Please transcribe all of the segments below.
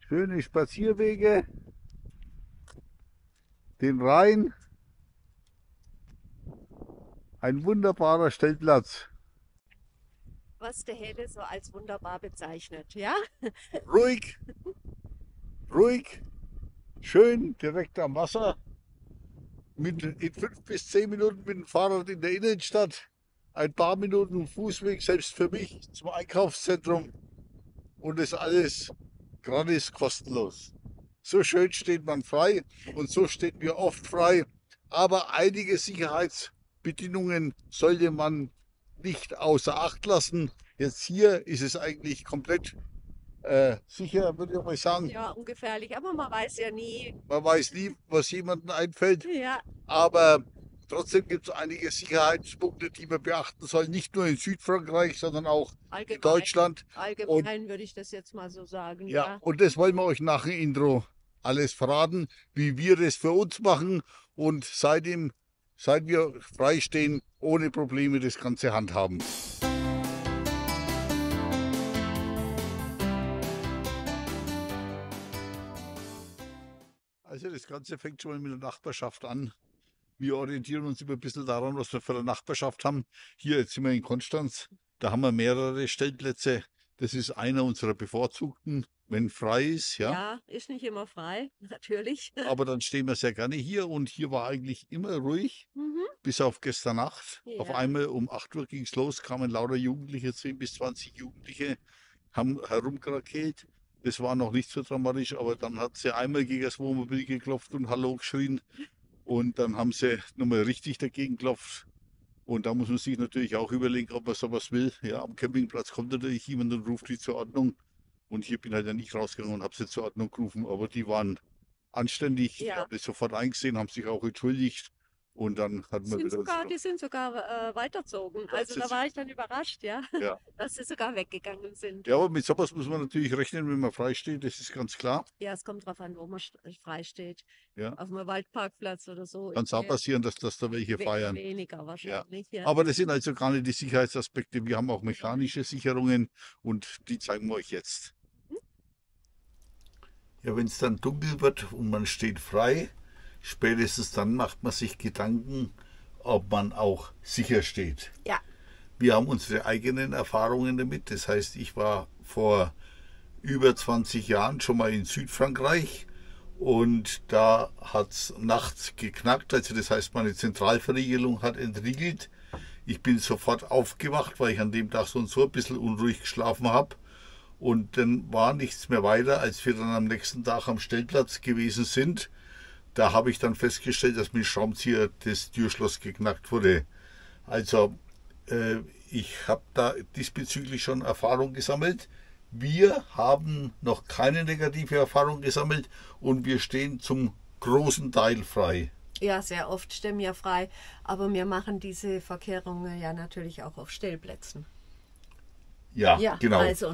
schöne Spazierwege, den Rhein, ein wunderbarer Stellplatz. Was der Helle so als wunderbar bezeichnet, ja? Ruhig, ruhig, schön, direkt am Wasser. In 5 bis 10 Minuten mit dem Fahrrad in der Innenstadt, ein paar Minuten Fußweg, selbst für mich, zum Einkaufszentrum. Und das alles gratis kostenlos. So schön steht man frei und so stehen wir oft frei. Aber einige Sicherheitsbedingungen sollte man nicht außer Acht lassen. Jetzt hier ist es eigentlich komplett sicher, würde ich mal sagen. Ja, ungefährlich, aber man weiß ja nie. Man weiß nie, was jemandem einfällt. Ja, Aber trotzdem gibt es einige Sicherheitspunkte, die man beachten soll. Nicht nur in Südfrankreich, sondern auch in allgemein. Deutschland. Allgemein würde ich das jetzt mal so sagen. Ja, und das wollen wir euch nach dem Intro alles verraten, wie wir das für uns machen und seit wir frei stehen, ohne Probleme das Ganze handhaben. Also das Ganze fängt schon mal mit der Nachbarschaft an. Wir orientieren uns immer ein bisschen daran, was wir für eine Nachbarschaft haben. Hier, jetzt sind wir in Konstanz, da haben wir mehrere Stellplätze. Das ist einer unserer bevorzugten, wenn frei ist. Ja, ist nicht immer frei, natürlich. Aber dann stehen wir sehr gerne hier und hier war eigentlich immer ruhig, bis auf gestern Nacht. Ja. Auf einmal um 8 Uhr ging es los, kamen lauter Jugendliche, 10 bis 20 Jugendliche, haben herumkrakeelt. Das war noch nicht so dramatisch, aber dann hat sie einmal gegen das Wohnmobil geklopft und Hallo geschrien. Und dann haben sie nochmal richtig dagegen geklopft. Und da muss man sich natürlich auch überlegen, ob man sowas will. Ja, am Campingplatz kommt natürlich jemand und ruft die zur Ordnung. Und hier bin halt dann nicht rausgegangen und habe sie zur Ordnung gerufen. Aber die waren anständig, die Ja. haben das sofort eingesehen, haben sich auch entschuldigt. Und dann hat man wieder... Die sind sogar weitergezogen. Also da war ich dann überrascht, ja, Ja. dass sie sogar weggegangen sind. Ja, aber mit sowas muss man natürlich rechnen, wenn man frei steht, das ist ganz klar. Ja, es kommt drauf an, wo man frei steht. Ja. Auf einem Waldparkplatz oder so. Kann es auch passieren, dass da welche feiern. Weniger wahrscheinlich, ja. Aber das sind also gar nicht die Sicherheitsaspekte. Wir haben auch mechanische Sicherungen und die zeigen wir euch jetzt. Ja, wenn es dann dunkel wird und man steht frei, spätestens dann macht man sich Gedanken, ob man auch sicher steht. Ja. Wir haben unsere eigenen Erfahrungen damit. Das heißt, ich war vor über 20 Jahren schon mal in Südfrankreich und da hat es nachts geknackt. Also das heißt, meine Zentralverriegelung hat entriegelt. Ich bin sofort aufgewacht, weil ich an dem Tag so und so ein bisschen unruhig geschlafen habe. Und dann war nichts mehr weiter, als wir dann am nächsten Tag am Stellplatz gewesen sind. Da habe ich dann festgestellt, dass mit dem Schraubenzieher das Türschloss geknackt wurde. Also ich habe da diesbezüglich schon Erfahrung gesammelt. Wir haben noch keine negative Erfahrung gesammelt und wir stehen zum großen Teil frei. Ja, sehr oft stehen wir frei, aber wir machen diese Verkehrungen ja natürlich auch auf Stellplätzen. Ja, genau.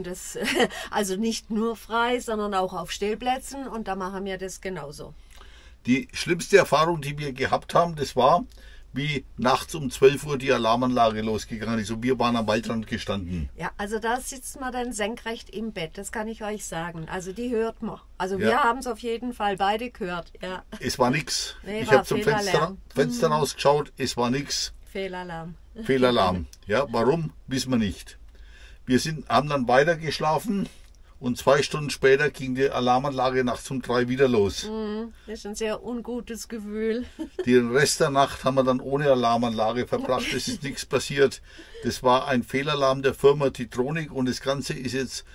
Also nicht nur frei, sondern auch auf Stellplätzen und da machen wir das genauso. Die schlimmste Erfahrung, die wir gehabt haben, das war, wie nachts um 12 Uhr die Alarmanlage losgegangen ist. Und wir waren am Waldrand gestanden. Ja, also da sitzt man dann senkrecht im Bett, das kann ich euch sagen. Also die hört man. Also Ja. wir haben es auf jeden Fall beide gehört. Ja. Es war nichts. Nee, Ich war habe zum Fenster rausgeschaut, es war nichts. Fehlalarm. Fehlalarm. Ja, warum, wissen wir nicht. Wir haben dann weiter geschlafen und 2 Stunden später ging die Alarmanlage nachts um 3 wieder los. Das ist ein sehr ungutes Gefühl. Den Rest der Nacht haben wir dann ohne Alarmanlage verbracht. Es ist nichts passiert. Das war ein Fehlalarm der Firma Titronic und das Ganze ist jetzt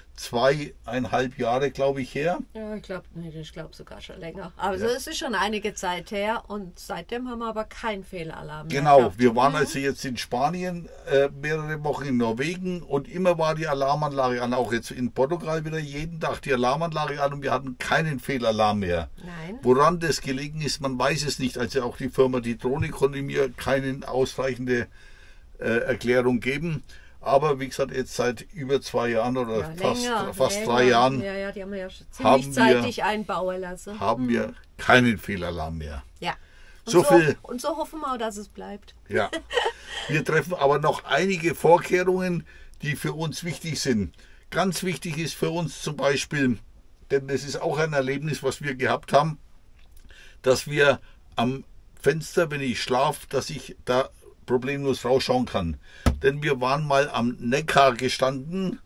2,5 Jahre, glaube ich, her. Ja, ich glaube sogar schon länger. Also es ist schon einige Zeit her und seitdem haben wir aber keinen Fehlalarm mehr Genau, gehabt. wir waren also jetzt in Spanien, mehrere Wochen in Norwegen und immer war die Alarmanlage an. Auch jetzt in Portugal wieder jeden Tag die Alarmanlage an und wir hatten keinen Fehlalarm mehr. Nein. Woran das gelegen ist, man weiß es nicht. Also auch die Firma Titronic konnte mir keine ausreichende Erklärung geben. Aber wie gesagt, jetzt seit über 2 Jahren oder fast 3 Jahren Ja, die haben wir ja schon ziemlich zeitig einbauen lassen. haben wir keinen Fehlalarm mehr. Ja. Und so hoffen wir, dass es bleibt. Ja. Wir treffen aber noch einige Vorkehrungen, die für uns wichtig sind. Ganz wichtig ist für uns zum Beispiel denn das ist auch ein Erlebnis, was wir gehabt haben, dass wir am Fenster, wenn ich schlafe, dass ich da problemlos rausschauen kann. Denn wir waren mal am Neckar gestanden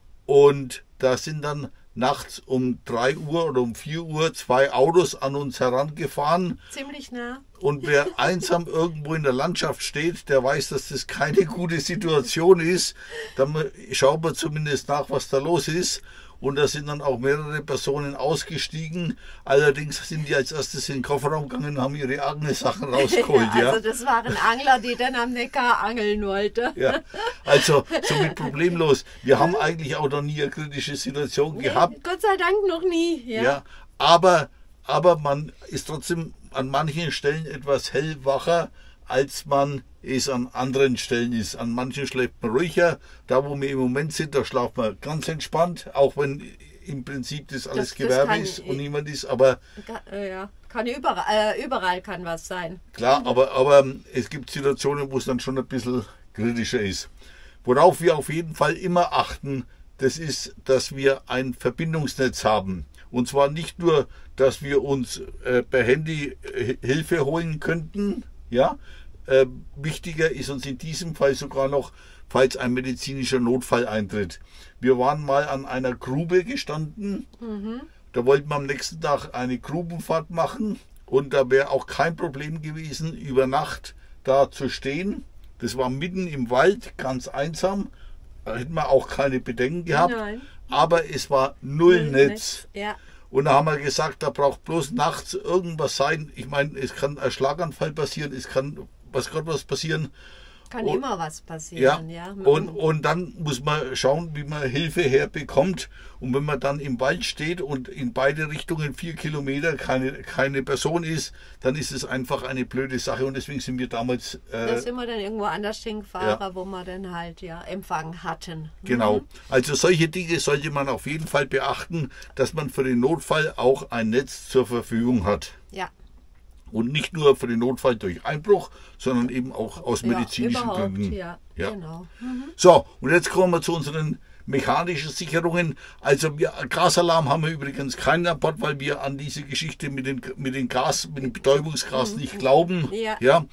und da sind dann nachts um 3 Uhr oder um 4 Uhr 2 Autos an uns herangefahren. Ziemlich nah. Und wer einsam irgendwo in der Landschaft steht, der weiß, dass das keine gute Situation ist. Dann schaut man zumindest nach, was da los ist. Und da sind dann auch mehrere Personen ausgestiegen. Allerdings sind die als erstes in den Kofferraum gegangen und haben ihre eigenen Sachen rausgeholt. Ja, also das waren Angler, die dann am Neckar angeln wollten. Ja, also somit problemlos. Wir haben eigentlich auch noch nie eine kritische Situation gehabt. Gott sei Dank noch nie. Ja, aber man ist trotzdem an manchen Stellen etwas hellwacher, als man es an anderen Stellen ist. An manchen schläft man ruhiger. Da, wo wir im Moment sind, da schlaft man ganz entspannt, auch wenn im Prinzip das alles Gewerbe ist und niemand ist. Aber ja, kann überall kann was sein. klar, aber es gibt Situationen, wo es dann schon ein bisschen kritischer ist. Worauf wir auf jeden Fall immer achten, das ist, dass wir ein Verbindungsnetz haben. Und zwar nicht nur, dass wir uns per Handy Hilfe holen könnten, ja. Wichtiger ist uns in diesem Fall sogar noch, falls ein medizinischer Notfall eintritt. Wir waren mal an einer Grube gestanden. Da wollten wir am nächsten Tag eine Grubenfahrt machen. Und da wäre auch kein Problem gewesen, über Nacht da zu stehen. Das war mitten im Wald, ganz einsam. Da hätten wir auch keine Bedenken gehabt. Nein. Aber es war null Netz. Ja. Und da haben wir gesagt, da braucht bloß nachts irgendwas sein. Ich meine, es kann ein Schlaganfall passieren, es kann was passieren. Kann immer was passieren, ja. Und dann muss man schauen, wie man Hilfe herbekommt. Und wenn man dann im Wald steht und in beide Richtungen 4 Kilometer keine Person ist, dann ist es einfach eine blöde Sache. Und deswegen sind wir damals... da sind wir dann irgendwo anders hingefahren, wo wir dann halt Empfang hatten. Genau. Also solche Dinge sollte man auf jeden Fall beachten, dass man für den Notfall auch ein Netz zur Verfügung hat. Ja. Und nicht nur für den Notfall durch Einbruch, sondern eben auch aus medizinischen Gründen. Ja, genau. So, und jetzt kommen wir zu unseren mechanischen Sicherungen. Also Gasalarm haben wir übrigens keinen an Bord, weil wir an diese Geschichte mit dem Betäubungsgas nicht glauben. Ja.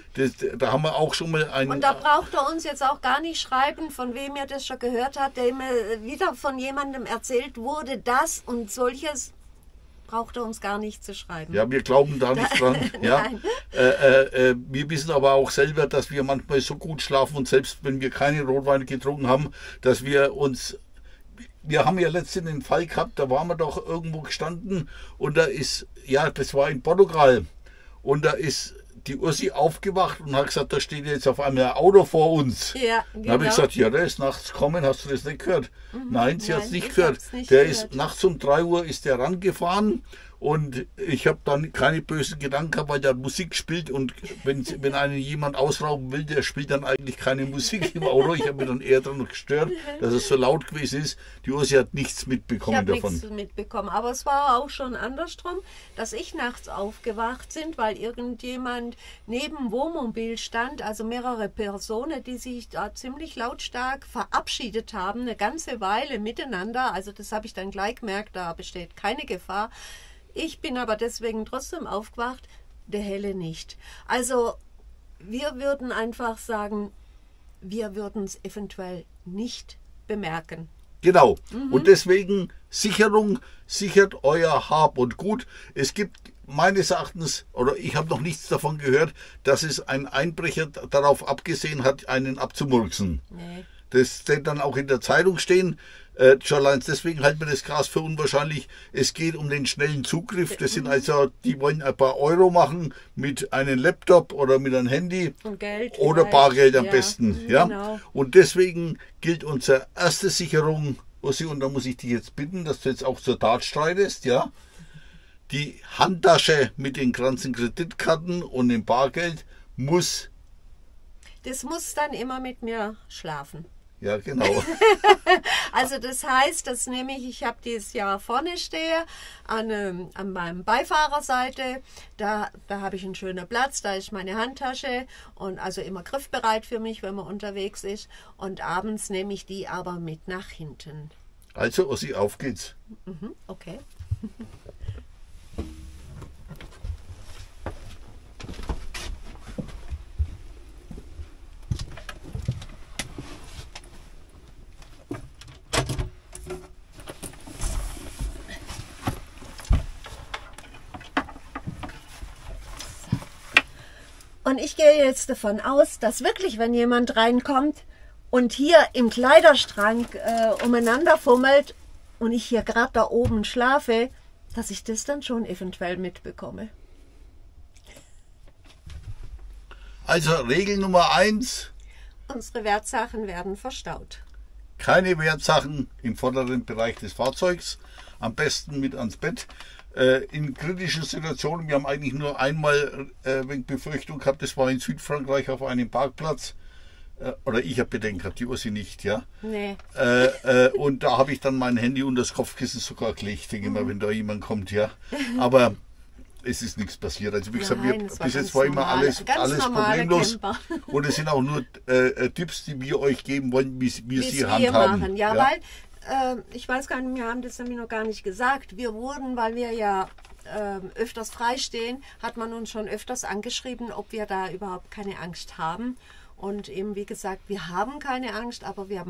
Da haben wir auch schon mal einen... Und da braucht er uns jetzt auch gar nicht schreiben, von wem er das schon gehört hat, der immer wieder von jemandem erzählt wurde, das und solches. Braucht er uns gar nicht zu schreiben. Ja, wir glauben da nicht dran. Ja. Wir wissen aber auch selber, dass wir manchmal so gut schlafen und selbst wenn wir keine Rotweine getrunken haben, dass wir haben ja letztens den Fall gehabt, da waren wir doch irgendwo gestanden und das war in Portugal und da ist die Ursi aufgewacht und hat gesagt, da steht jetzt auf einmal ein Auto vor uns. Ja, genau. Dann habe ich gesagt, ja, der ist nachts gekommen, hast du das nicht gehört? Nein, sie hat es nicht gehört. Ist nachts um 3 Uhr ist der rangefahren und ich habe dann keine bösen Gedanken gehabt, weil der Musik spielt und wenn einen jemand ausrauben will, der spielt dann eigentlich keine Musik im Auto. Ich habe mich dann eher daran gestört, dass es so laut gewesen ist. Die Ursi hat nichts mitbekommen davon. Ich habe nichts mitbekommen, aber es war auch schon andersrum, dass ich nachts aufgewacht bin, weil irgendjemand neben dem Wohnmobil stand, also mehrere Personen, die sich da ziemlich lautstark verabschiedet haben, eine ganze Weile miteinander. Also das habe ich dann gleich gemerkt, da besteht keine Gefahr. Ich bin aber deswegen trotzdem aufgewacht, der Helle nicht. Also wir würden einfach sagen, wir würden es eventuell nicht bemerken. Genau. Und deswegen Sicherung, sichert euer Hab und Gut. Es gibt meines Erachtens, oder ich habe noch nichts davon gehört, dass es ein Einbrecher darauf abgesehen hat, einen abzumurksen. Nee. Das wird dann auch in der Zeitung stehen. Schon allein deswegen halten wir das Gras für unwahrscheinlich. Es geht um den schnellen Zugriff. Das sind also, die wollen ein paar Euro machen mit einem Laptop oder mit einem Handy und Geld oder Bargeld am besten. Ja? Genau. Und deswegen gilt unsere erste Sicherung, Ossi, und da muss ich dich jetzt bitten, dass du jetzt auch zur Tat streitest, ja? Die Handtasche mit den ganzen Kreditkarten und dem Bargeld muss... Das muss dann immer mit mir schlafen. Ja, genau. Also das heißt, dass nämlich, ich habe dieses Jahr vorne stehe, an meinem Beifahrerseite, da habe ich einen schönen Platz, da ist meine Handtasche und also immer griffbereit für mich, wenn man unterwegs ist. Und abends nehme ich die aber mit nach hinten. Also Ossi, auf geht's. Okay. Und ich gehe jetzt davon aus, dass wirklich, wenn jemand reinkommt und hier im Kleiderschrank umeinander fummelt und ich hier gerade da oben schlafe, dass ich das dann schon eventuell mitbekomme. Also Regel Nummer 1. Unsere Wertsachen werden verstaut. Keine Wertsachen im vorderen Bereich des Fahrzeugs. Am besten mit ans Bett. In kritischen Situationen, wir haben eigentlich nur einmal wegen Befürchtung gehabt, das war in Südfrankreich auf einem Parkplatz. Oder ich habe Bedenken gehabt, die Ursi nicht, ja. Nee. Und da habe ich dann mein Handy unter das Kopfkissen sogar gelegt, denke mal, wenn da jemand kommt, ja. Aber es ist nichts passiert. Also wie gesagt, bis jetzt war immer alles problemlos. Camper. Und es sind auch nur Tipps, die wir euch geben wollen, wie wir sie handhaben. Machen. Ja, weil ich weiß gar nicht, wir haben das nämlich noch gar nicht gesagt. Wir wurden, weil wir ja öfters freistehen, hat man uns schon öfters angeschrieben, ob wir da überhaupt keine Angst haben. Und eben wie gesagt, wir haben keine Angst, aber wir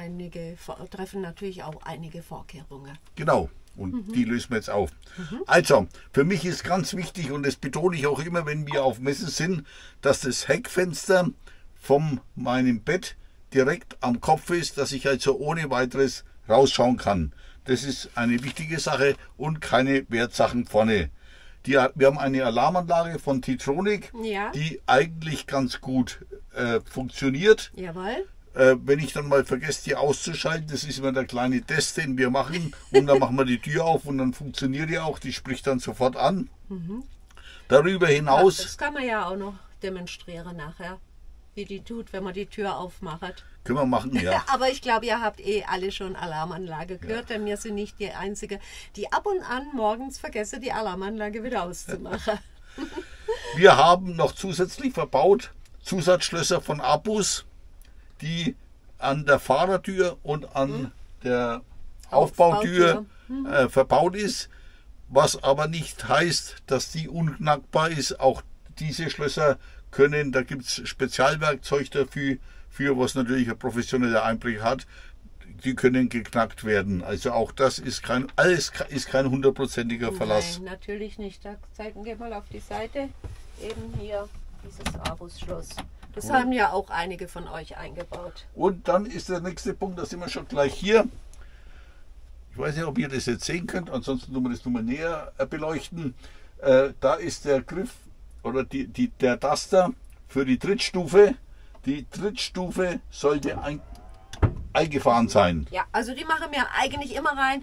treffen natürlich auch einige Vorkehrungen. Genau. Und die lösen wir jetzt auf. Also, für mich ist ganz wichtig, und das betone ich auch immer, wenn wir auf Messen sind, dass das Heckfenster von meinem Bett direkt am Kopf ist, dass ich also ohne weiteres rausschauen kann. Das ist eine wichtige Sache und keine Wertsachen vorne. Wir haben eine Alarmanlage von Titronic, ja, die eigentlich ganz gut funktioniert. Jawohl. Wenn ich dann mal vergesse, die auszuschalten, das ist immer der kleine Test, den wir machen. Und dann machen wir die Tür auf und dann funktioniert die auch. Die spricht dann sofort an. Darüber hinaus... Ja, das kann man ja auch noch demonstrieren nachher, wie die tut, wenn man die Tür aufmacht. Können wir machen, ja. Aber ich glaube, ihr habt alle schon Alarmanlage gehört, denn wir sind nicht die Einzige, die ab und an morgens vergesse, die Alarmanlage wieder auszumachen. Wir haben noch zusätzlich verbaut Zusatzschlösser von Abus, die an der Fahrertür und an der Aufbautür verbaut ist, was aber nicht heißt, dass die unknackbar ist. Auch diese Schlösser können, da gibt es Spezialwerkzeug dafür, was natürlich ein professioneller Einbrecher hat, die können geknackt werden. Also auch das ist kein hundertprozentiger Verlass. Nein, natürlich nicht. Da zeigen wir mal auf die Seite, eben hier dieses Abus-Schloss. Das haben ja auch einige von euch eingebaut. Und dann ist der nächste Punkt, da sind wir schon gleich hier. Ich weiß nicht, ob ihr das jetzt sehen könnt, ansonsten tun wir das nochmal näher beleuchten. Da ist der Griff oder der Taster für die Trittstufe. Die Trittstufe sollte eingefahren sein. Ja, also die machen wir eigentlich immer rein,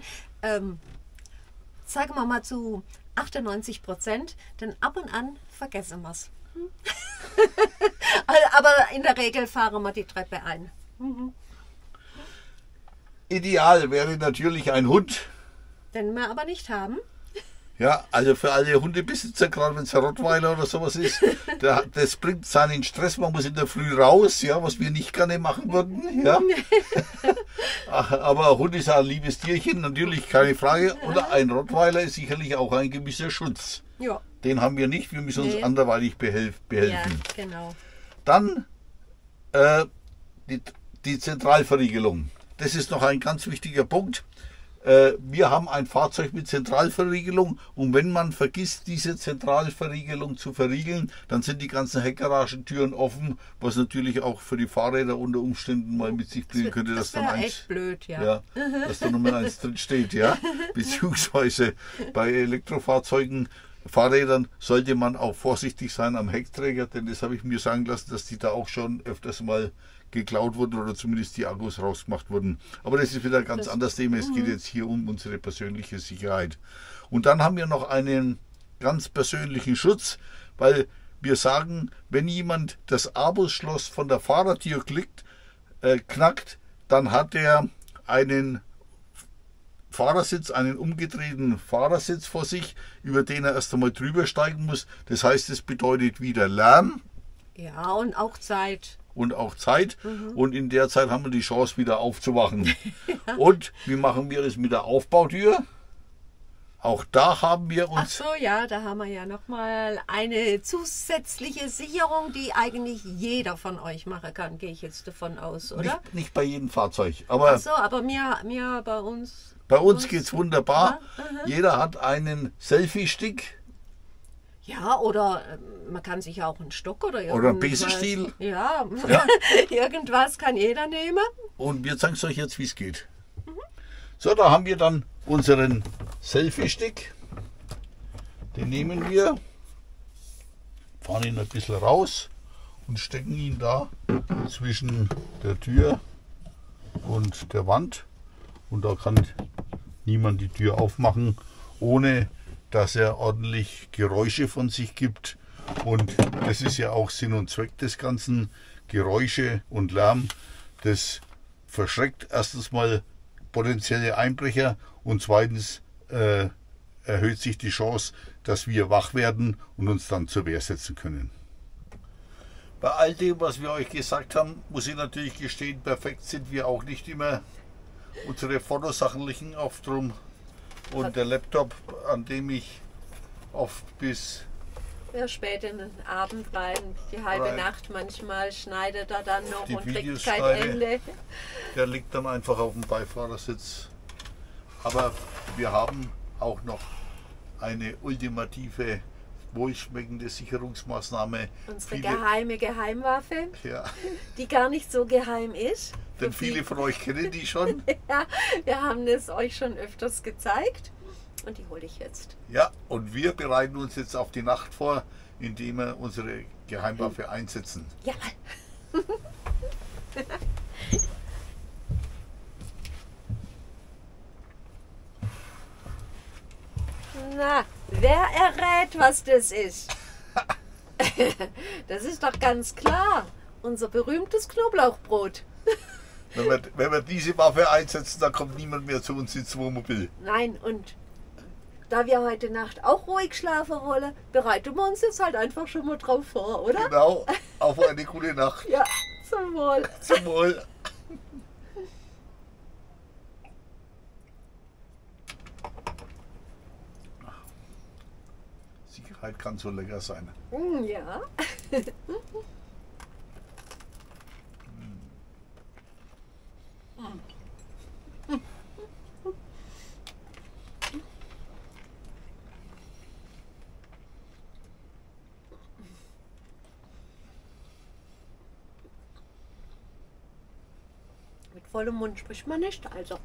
sagen wir mal zu 98%, denn ab und an vergessen wir es. Aber in der Regel fahren wir die Treppe ein. Ideal wäre natürlich ein Hund. Den wir aber nicht haben. Ja, also für alle Hundebesitzer, gerade wenn es ein Rottweiler oder sowas ist, das bringt seinen Stress, man muss in der Früh raus, ja, was wir nicht gerne machen würden. Ja. Aber ein Hund ist ein liebes Tierchen, natürlich keine Frage. Und ein Rottweiler ist sicherlich auch ein gewisser Schutz. Ja. Den haben wir nicht, wir müssen uns anderweitig behelfen. Ja, genau. Dann die Zentralverriegelung. Das ist noch ein ganz wichtiger Punkt. Wir haben ein Fahrzeug mit Zentralverriegelung und wenn man vergisst, diese Zentralverriegelung zu verriegeln, dann sind die ganzen Heckgaragentüren offen, was natürlich auch für die Fahrräder unter Umständen mal mit sich bringen könnte, dass dann echt blöd, ja. Dass da Nummer 1 drin steht, ja. Beziehungsweise bei Elektrofahrzeugen, Fahrrädern sollte man auch vorsichtig sein am Heckträger, denn das habe ich mir sagen lassen, dass die da auch schon öfters mal geklaut wurden oder zumindest die Akkus rausgemacht wurden. Aber das ist wieder ein ganz anderes Thema. Es geht jetzt hier um unsere persönliche Sicherheit. Und dann haben wir noch einen ganz persönlichen Schutz, weil wir sagen, wenn jemand das Abus-Schloss von der Fahrertür knackt, dann hat er einen Fahrersitz, einen umgedrehten Fahrersitz vor sich, über den er erst einmal drüber steigen muss. Das heißt, es bedeutet wieder Lärm. Ja, und auch Zeit. und auch Zeit. Und in der Zeit haben wir die Chance, wieder aufzuwachen. Und wie machen wir es mit der Aufbautür? Auch da haben wir Ach uns so, ja, da haben wir ja nochmal eine zusätzliche Sicherung, die eigentlich jeder von euch machen kann, gehe ich jetzt davon aus, oder? nicht bei jedem Fahrzeug, aber Ach so, aber mir bei uns. bei uns geht es wunderbar. Ja, Jeder hat einen Selfie-Stick. Ja, oder man kann sich auch einen Stock oder irgendwas. Oder einen Besenstiel. Ja, Ja. irgendwas kann jeder nehmen. Und wir zeigen es euch jetzt, wie es geht. So, da haben wir dann unseren Selfie-Stick. Den nehmen wir, fahren ihn ein bisschen raus und stecken ihn da zwischen der Tür und der Wand. Und da kann niemand die Tür aufmachen, ohne dass er ordentlich Geräusche von sich gibt. Und das ist ja auch Sinn und Zweck des Ganzen. Geräusche und Lärm, das verschreckt erstens mal potenzielle Einbrecher und zweitens erhöht sich die Chance, dass wir wach werden und uns dann zur Wehr setzen können. Bei all dem, was wir euch gesagt haben, muss ich natürlich gestehen, perfekt sind wir auch nicht immer. Unsere Fotosachen liegen oft rum und der Laptop, an dem ich oft bis Ja, spät in den Abend rein, die halbe Rein. Nacht manchmal schneidet er dann noch Die und Videos kriegt kein schneide. Ende. der liegt dann einfach auf dem Beifahrersitz. Aber wir haben auch noch eine ultimative, wohlschmeckende Sicherungsmaßnahme. Unsere geheime Geheimwaffe, Ja, die gar nicht so geheim ist. denn viele von euch kennen die schon. Ja, wir haben es euch schon öfters gezeigt und die hole ich jetzt. Ja, und wir bereiten uns jetzt auf die Nacht vor, indem wir unsere Geheimwaffe einsetzen. Ja. Na, wer errät, was das ist? Das ist doch ganz klar. Unser berühmtes Knoblauchbrot. Wenn wir diese Waffe einsetzen, dann kommt niemand mehr zu uns ins Wohnmobil. Nein, und da wir heute Nacht auch ruhig schlafen wollen, bereiten wir uns jetzt halt einfach schon mal drauf vor, oder? Genau, auf eine gute Nacht. Ja, zum Wohl. Zum Wohl. Sicherheit kann so lecker sein. Ja. Mit vollem Mund spricht man nicht, also.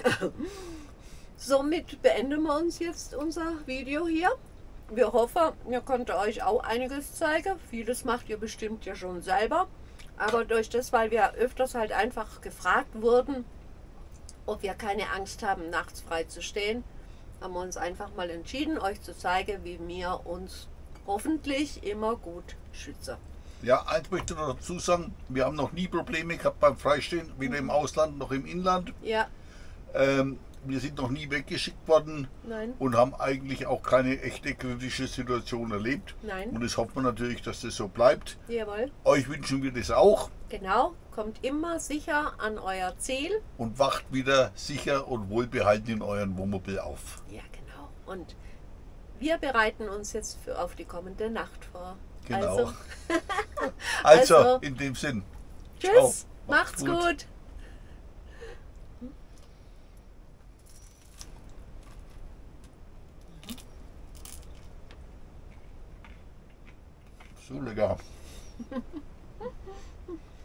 Somit beenden wir uns jetzt unser Video hier. Wir hoffen, ihr konntet euch auch einiges zeigen. Vieles macht ihr bestimmt ja schon selber. Aber durch das, weil wir öfters halt einfach gefragt wurden, ob wir keine Angst haben, nachts frei zu stehen, haben wir uns einfach mal entschieden, euch zu zeigen, wie wir uns hoffentlich immer gut schützen. Ja, eins möchte ich noch dazu sagen, wir haben noch nie Probleme gehabt beim Freistehen, weder im Ausland noch im Inland. Ja, Wir sind noch nie weggeschickt worden nein, und haben eigentlich auch keine echte kritische Situation erlebt. nein, Und das hoffen wir natürlich, dass das so bleibt. jawohl. Euch wünschen wir das auch Genau, kommt immer sicher an euer Ziel. und wacht wieder sicher und wohlbehalten in euren Wohnmobil auf. Ja, genau. Und wir bereiten uns jetzt auf die kommende Nacht vor. Genau. Also, Also, in dem Sinn. tschüss, Ciao. macht's gut. So lecker.